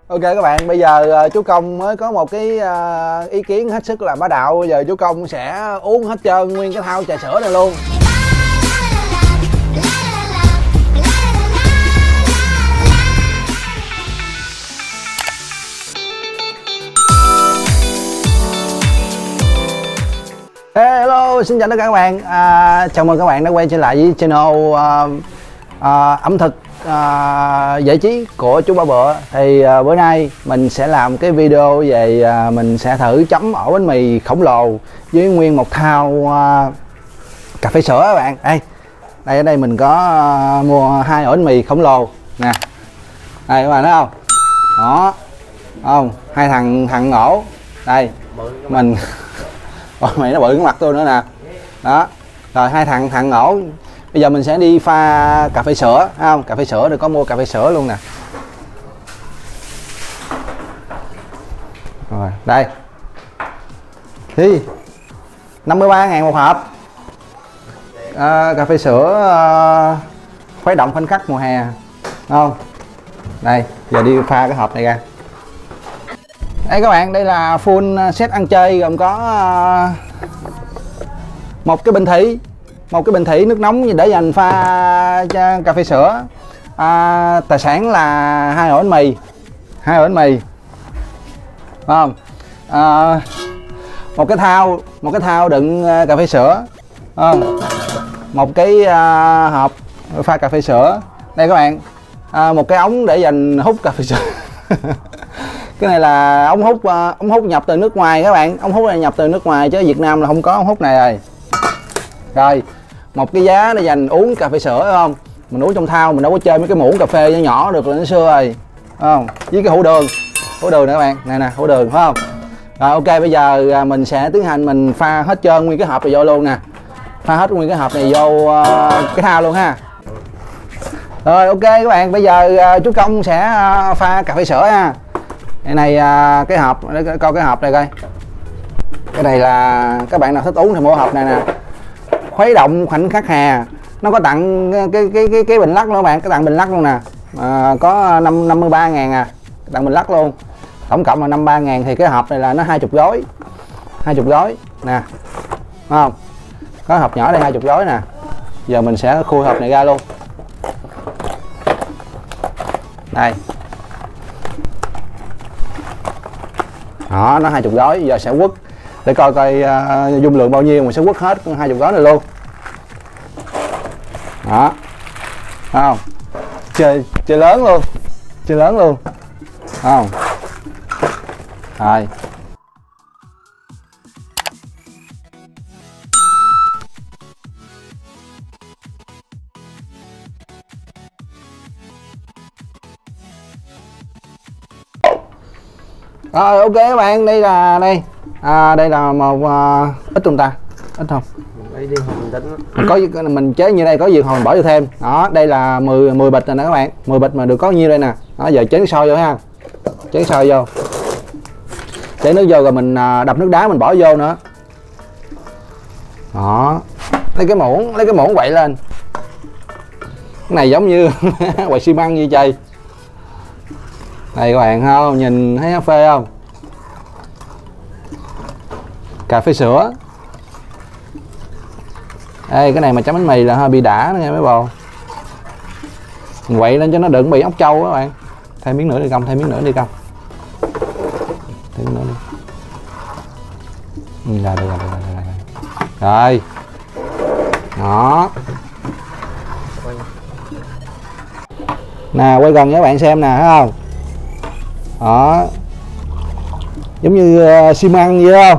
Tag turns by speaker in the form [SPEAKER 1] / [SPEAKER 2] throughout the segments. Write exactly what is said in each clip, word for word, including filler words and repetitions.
[SPEAKER 1] Ok các bạn, bây giờ chú Công mới có một cái uh, ý kiến hết sức là bá đạo. Bây giờ chú Công sẽ uống hết trơn nguyên cái thau trà sữa này luôn. Hello, xin chào tất cả các bạn. À, chào mừng các bạn đã quay trở lại với channel uh, uh, ẩm thực uh, giải trí của chú Ba Bựa. Thì uh, bữa nay mình sẽ làm cái video về uh, mình sẽ thử chấm ổ bánh mì khổng lồ với nguyên một thau uh, cà phê sữa các bạn. Đây, đây ở đây mình có uh, mua hai ổ bánh mì khổng lồ nè. Đây các bạn thấy không? Đó, không? Hai thằng thằng ổ. Đây, mình ôi mày nó bự cái mặt tôi nữa nè. Đó, rồi hai thằng thằng ổ. Bây giờ mình sẽ đi pha cà phê sữa, thấy không? Cà phê sữa rồi có mua cà phê sữa luôn nè. Rồi, đây. Thì năm mươi ba ngàn một hộp. À, cà phê sữa uh, khuấy động khoảnh khắc mùa hè. Đúng không? Đây, giờ đi pha cái hộp này ra. Đây các bạn, đây là full set ăn chơi gồm có uh, một cái bình thủy, một cái bình thủy nước nóng để dành pha cho cà phê sữa. À, tài sản là hai ổ bánh mì, hai ổ bánh mì, phải không? À, một cái thau, một cái thau đựng cà phê sữa, không? Một cái uh, hộp pha cà phê sữa. Đây các bạn, à, một cái ống để dành hút cà phê sữa. Cái này là ống hút uh, ống hút nhập từ nước ngoài các bạn, ống hút này nhập từ nước ngoài chứ Việt Nam là không có ống hút này rồi. Rồi, một cái giá để dành uống cà phê sữa, phải không? Mình uống trong thau, mình đâu có chơi mấy cái muỗng cà phê nhỏ nhỏ được là nó xưa rồi, phải không? Với cái hũ đường, hũ đường nè các bạn, này nè, hũ đường, phải không? Rồi ok, bây giờ mình sẽ tiến hành mình pha hết trơn nguyên cái hộp này vô luôn nè, pha hết nguyên cái hộp này vô uh, cái thau luôn ha. Rồi ok các bạn, bây giờ uh, chú Công sẽ uh, pha cà phê sữa ha. Cái này uh, cái hộp, để coi cái hộp này coi. Cái này là các bạn nào thích uống thì mua hộp này nè. Khuấy động khoảnh khắc hè. Nó có tặng cái cái cái cái bình lắc luôn các bạn, cái tặng bình lắc luôn nè. À, có năm năm mươi ba ngàn à, tặng bình lắc luôn. Tổng cộng là năm mươi ba ngàn thì cái hộp này là nó hai mươi gói. hai mươi gói nè. Đúng không? Có hộp nhỏ đây hai mươi gói nè. Giờ mình sẽ khui hộp này ra luôn. Đây. Đó, nó hai mươi gói, giờ sẽ quất để coi coi uh, dung lượng bao nhiêu, mình sẽ quất hết hai mươi gói này luôn. Đó. Thấy không? Chơi chơi lớn luôn. Chơi lớn luôn. Thấy không? Rồi. Rồi ok các bạn, đây là đây. À, đây là một uh, ít không ta? Ít không? Mình đi mình tính. Có mình chế như đây có gì hồi mình bỏ vô thêm. Đó, đây là mười mười bịch rồi nè các bạn. mười bịch mà được có nhiêu đây nè. Đó, giờ chế nước sôi vô ha. Chế nước sôi vô. Chế nước vô rồi mình uh, đập nước đá mình bỏ vô nữa. Đó. Lấy cái muỗng, lấy cái muỗng quậy lên. Cái này giống như quậy xi măng như trời. Đây các bạn không, nhìn thấy phê không? Cà phê sữa. Đây, cái này mà chấm bánh mì là hơi bị đã nữa nghe mấy bồ. Mình quậy lên cho nó đừng bị ốc trâu các bạn. Thêm miếng nữa đi Công, thêm miếng nữa đi Công. Thêm miếng nữa đi. Ừ, rồi, rồi, rồi, rồi, rồi. Rồi. Đó. Nè, quay gần cho các bạn xem nè, thấy không? Đó, giống như uh, xi măng vậy không?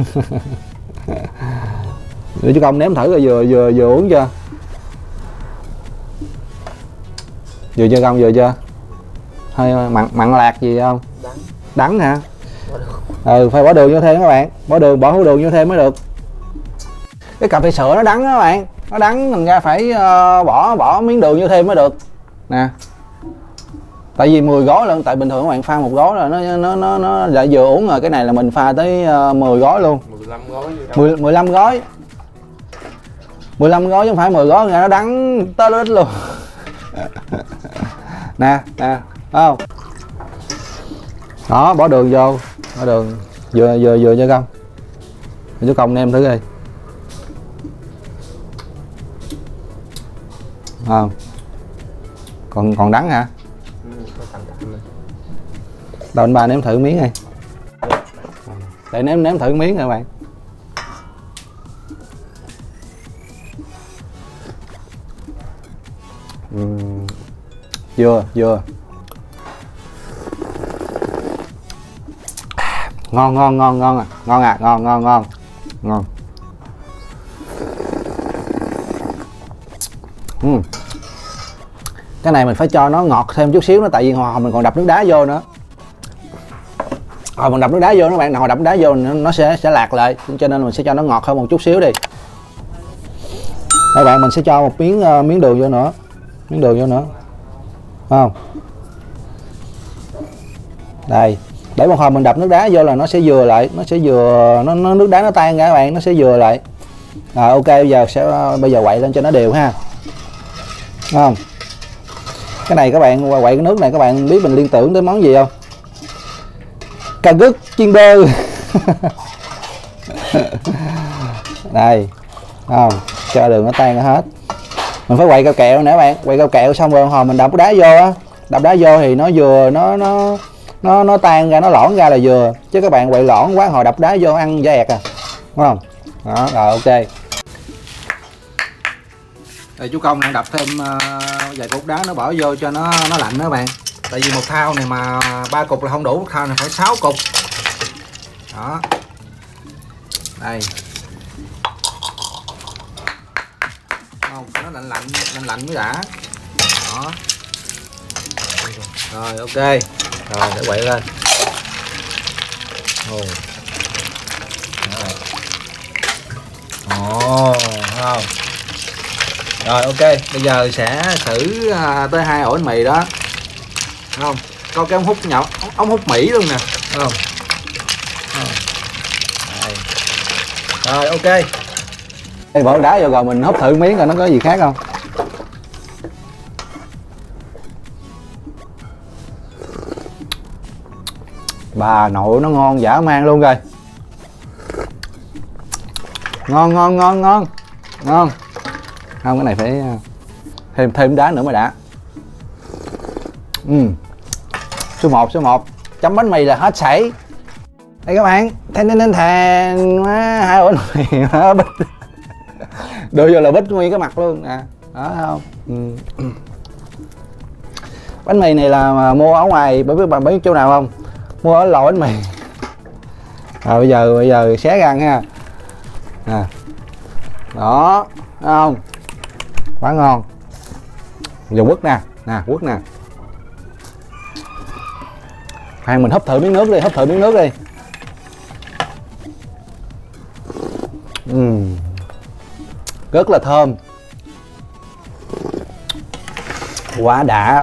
[SPEAKER 1] Để chú Công nếm thử rồi vừa vừa vừa uống chưa? Vừa chưa Công, vừa chưa? Hơi mặn mặn lạc gì không? Đắng. Đắng hả? Ừ, phải bỏ đường vô thêm các bạn, bỏ đường bỏ hũ đường vô thêm mới được. Cái cà phê sữa nó đắng đó các bạn, nó đắng thành ra phải uh, bỏ bỏ miếng đường vô thêm mới được nè. Tại vì mười gói luôn, tại bình thường các bạn pha một gói là nó nó nó nó lại vừa uống rồi, cái này là mình pha tới uh, mười gói luôn. mười lăm gói. mười, mười lăm gói. mười lăm gói chứ không phải mười gói, nó đắng tới lít luôn. Nè, nè, phải không? Đó, bỏ đường vô, bỏ đường vừa vừa vừa cho công. Chú Công nêm thử đi. Không. Còn còn đắng hả? Đâu anh ba nếm thử miếng đi. Để nếm nếm thử miếng nha các bạn. Uhm. Vừa vừa. Ngon ngon ngon ngon à, ngon à, ngon ngon ngon. Ngon. Uhm. Cái này mình phải cho nó ngọt thêm chút xíu nữa, tại vì hồi mình còn đập nước đá vô nữa. Hồi mình đập nước đá vô các bạn, hồi đập nước đá vô nó sẽ sẽ lạc lại, cho nên mình sẽ cho nó ngọt hơn một chút xíu đi. Đây bạn, mình sẽ cho một miếng uh, miếng đường vô nữa, miếng đường vô nữa, không? Đây, để một hồi mình đập nước đá vô là nó sẽ vừa lại, nó sẽ vừa nó, nó nước đá nó tan ra các bạn, nó sẽ vừa lại. Rồi ok, bây giờ sẽ bây giờ quậy lên cho nó đều ha, không? Cái này các bạn quậy cái nước này, các bạn biết mình liên tưởng tới món gì không? Cà rốt chiên bơ. Đây, không? Cho đường nó tan ra hết. Mình phải quậy cao kẹo nè các bạn, quậy cao kẹo xong rồi hồi mình đập đá vô á, đập đá vô thì nó vừa nó nó nó nó tan ra, nó lõn ra là vừa, chứ các bạn quậy lõn quá hồi đập đá vô ăn da ẹt à, đúng không? Đó, rồi ok. Rồi chú Công đang đập thêm uh, vài cục đá nó bỏ vô cho nó nó lạnh đó các bạn. Tại vì một thao này mà ba cục là không đủ, một thao này phải sáu cục. Đó. Đây. Không, nó lạnh lạnh lạnh lạnh mới đã. Đó. Rồi ok. Rồi để quậy lên. Ồ. Ồ, không. Rồi ok, bây giờ sẽ thử uh, tới hai ổ bánh mì đó. Đúng không? Có cái ống hút nhỏ, ống hút Mỹ luôn nè, đúng không? Đây. Rồi ok. Đây bỏ đá vô rồi mình húp thử miếng coi nó có gì khác không. Bà nội nó ngon dã man luôn rồi. Ngon ngon ngon ngon. Ngon. Không, cái này phải thêm thêm đá nữa mới đã. Ừ. Số một, số một. Chấm bánh mì là hết sảy. Đây các bạn, thèn thèn thèn thèn quá, hai ổ mì nó bít. Đưa vô là bít nguyên cái mặt luôn nè. Đó không? Ừ. Bánh mì này là mua ở ngoài, bởi biết bạn biết chỗ nào không? Mua ở lò bánh mì. Rồi bây giờ bây giờ xé ra ăn ha. À. Đó, thấy không? Quá ngon. Giờ quất nè, nè, quất nè. Khoan mình húp thử miếng nước đi, húp thử miếng nước đi. Uhm. Rất là thơm. Quá đã.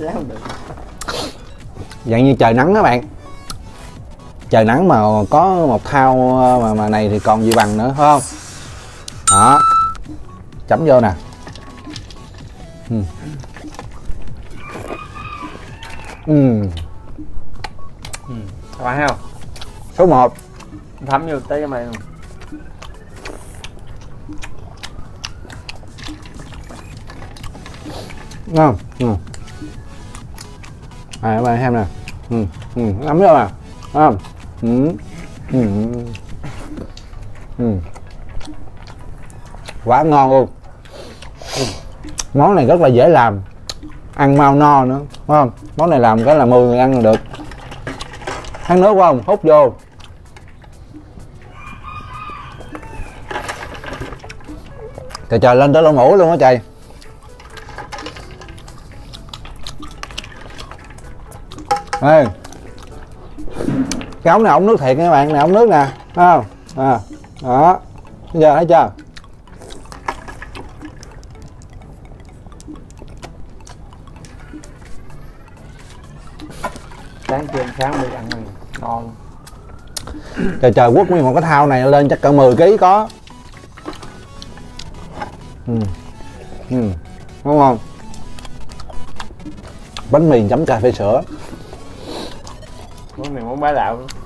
[SPEAKER 1] Dạng như trời nắng các bạn. Trời nắng mà có một thao mà, mà này thì còn gì bằng nữa, phải không? Đó. Chấm vô nè. Uhm. Uhm.
[SPEAKER 2] Phải không?
[SPEAKER 1] Số một.
[SPEAKER 2] Thấm vô tới cái mày luôn.
[SPEAKER 1] Đúng không? Ừ. À các bạn xem nè. Ừ. Ừ. Nắm vô nè. Đúng không? Ừ. Ừ. Ừ. Quá ngon luôn. Ừ. Món này rất là dễ làm, ăn mau no nữa, đúng không? Món này làm cái là mười người ăn là được. Khăn nước không? Hút vô. Trời trời lên tới lỗ mũi luôn á trời. Ê. Cái ống này ống nước thiệt nha các bạn, này ống nước nè, thấy không? À, đó. Bây giờ thấy chưa?
[SPEAKER 2] Sáng trưa sáng đi ăn ngon.
[SPEAKER 1] Trời trời, quất nguyên một cái thao này lên chắc cỡ mười ký có. Ừ. Ừ. Đúng không? Bánh mì chấm cà phê sữa.
[SPEAKER 2] Món này món bá đạo luôn.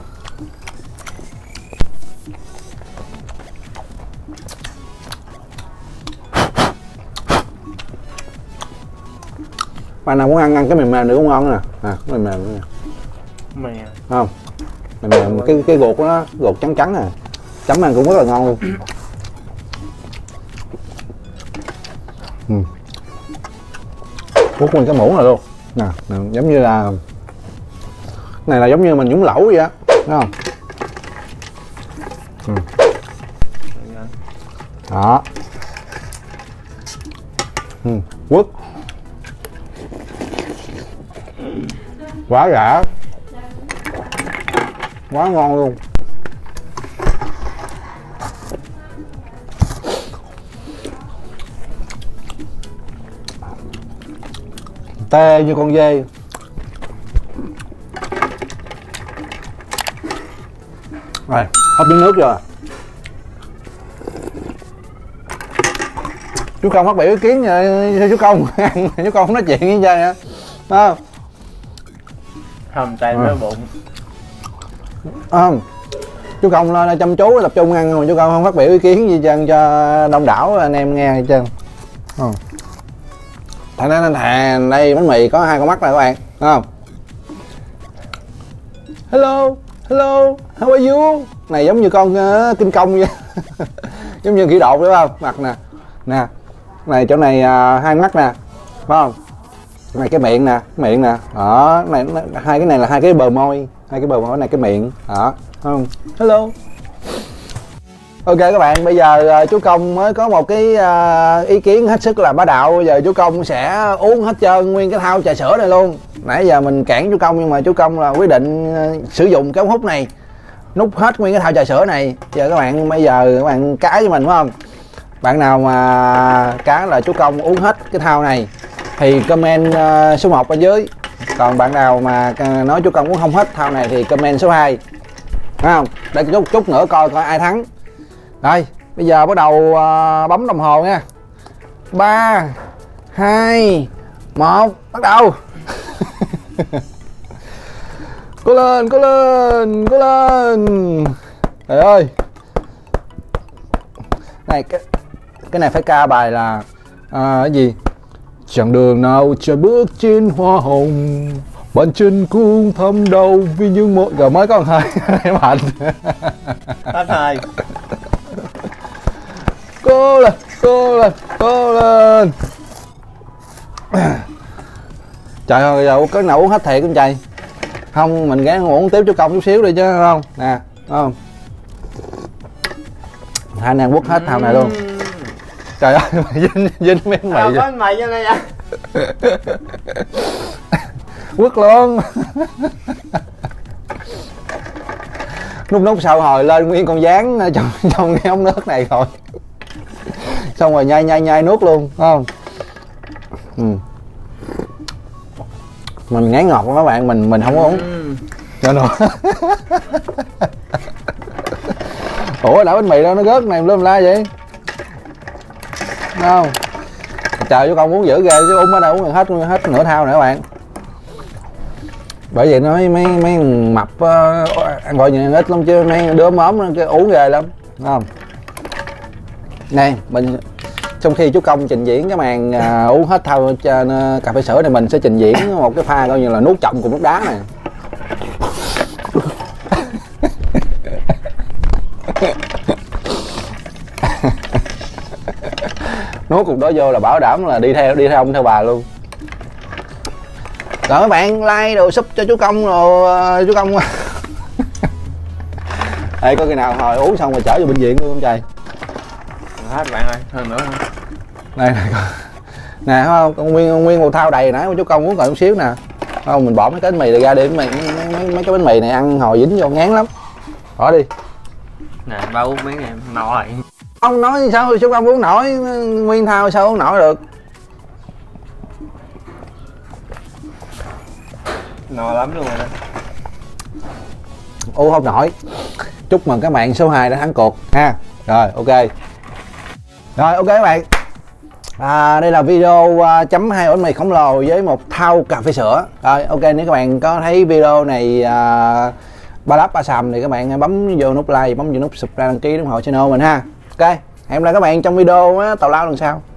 [SPEAKER 1] Bạn nào muốn ăn ăn cái mềm mềm nữa cũng ngon nè. À, mềm mềm nữa nè.
[SPEAKER 2] Mè.
[SPEAKER 1] Không? Mềm mềm cái cái ruột của nó, ruột trắng trắng nè. Chấm ăn cũng rất là ngon luôn. Ừ. Quất nguyên cái muỗng này luôn. Nè, nè, giống như là này là giống như mình nhúng lẩu vậy á, thấy không? Ừ. Đó. Ừ. Quất. Quá đã, quá ngon luôn. Tê như con dê. Rồi, hấp miếng nước rồi. Chú Công phát biểu ý kiến nha, chú Công ăn chú Công không nói chuyện với chơi nha. Không?
[SPEAKER 2] Hầm tay với bụng.
[SPEAKER 1] Không. Chú Công lên chăm chú tập trung ăn mà chú Công không phát biểu ý kiến gì trơn cho đông đảo anh em nghe hết trơn. Không. Thành ra thà đây bánh mì có hai con mắt này các bạn, không? Hello, hello, how are you? Này giống như con uh, kinh công vậy. Giống như khỉ đột đúng không? Mặt nè. Nè. Này chỗ này uh, hai mắt nè. Phải không? Này cái miệng nè, miệng nè. Đó, này hai cái này là hai cái bờ môi, hai cái bờ môi này cái miệng. Đó, không? Hello. Ok các bạn, bây giờ uh, chú Công mới có một cái uh, ý kiến hết sức là bá đạo. Bây giờ chú Công sẽ uống hết trơn nguyên cái thau trà sữa này luôn. Nãy giờ mình cản chú Công nhưng mà chú Công là quyết định uh, sử dụng cái ống hút này, nút hết nguyên cái thau trà sữa này. Giờ các bạn bây giờ các bạn cá với mình phải không? Bạn nào mà cá là chú Công uống hết cái thau này thì comment uh, số một bên dưới. Còn bạn nào mà uh, nói chú Công uống không hết thau này thì comment số hai. Phải không? Để chút chút nữa coi coi ai thắng. Rồi, bây giờ bắt đầu uh, bấm đồng hồ nha. Ba, hai, một, bắt đầu. Cố lên, cố lên, cố lên. Trời ơi. Này cái cái này phải ca bài là à, cái gì? Chẳng đường nào chờ bước trên hoa hồng, bàn chân cũng thấm đau vì những mỗi rồi mới có một hơi em hạnh.
[SPEAKER 2] Hết hơi.
[SPEAKER 1] Cố lên, cố lên, cố lên. Trời ơi, giờ cái nào uống hết thiệt không trời. Không, mình gán uống tiếp chú Công chút xíu đi chứ không. Nè, không. Hai anh em quất hết thau này luôn. Trời ơi, dính dính miếng mì.
[SPEAKER 2] Có bánh mì cho đây à.
[SPEAKER 1] Quất luôn. Lúc nút sau hồi lên nguyên con dán trong trong cái ống nước này rồi. Xong rồi nhai nhai nhai nuốt luôn, phải không? Ừ. Mình ngán ngọt các bạn, mình mình không có uống. Cho nó. Ủa đã bánh mì đâu nó rớt này lên la vậy? Đúng không? Trời chú Công uống dữ ghê chứ uống ở đâu uống hết hết nửa thau nữa các bạn. Bởi vậy nói mấy mấy mập uh, ăn gọi như ít lắm chứ mấy đứa móm cái uống ghê lắm, đúng không? Này mình trong khi chú Công trình diễn cái màn uh, uống hết thau uh, cà phê sữa này, mình sẽ trình diễn một cái pha coi như là nuốt chậm cùng nước đá này. Nuốt cục đó vô là bảo đảm là đi theo đi theo ông theo bà luôn. Rồi các bạn like đồ sub cho chú Công rồi chú Công. Ê có khi nào hồi uống xong rồi chở vô bệnh viện luôn không trời?
[SPEAKER 2] Hết bạn ơi, hơn nữa không?
[SPEAKER 1] Này này nè thấy không, con nguyên nguyên một thau đầy nãy chú Công uống còn chút xíu nè. Không mình bỏ mấy cái bánh mì này ra để mấy, mấy, mấy, mấy cái bánh mì này ăn hồi dính vô ngán lắm. Bỏ đi.
[SPEAKER 2] Nè ba uống mấy em no rồi.
[SPEAKER 1] Ông nói sao chú Công uống nổi nguyên thau sao uống nổi được?
[SPEAKER 2] No lắm luôn rồi đó.
[SPEAKER 1] Uống không nổi. Chúc mừng các bạn số hai đã thắng cuộc ha. Rồi ok. Rồi ok các bạn. À, đây là video uh, chấm hai ổ bánh mì khổng lồ với một thau cà phê sữa. Rồi ok, nếu các bạn có thấy video này uh, ba lắp ba xàm thì các bạn bấm vô nút like, bấm vô nút subscribe đăng ký ủng hộ channel mình ha. Ok, hẹn gặp lại các bạn trong video uh, tào lao lần sau.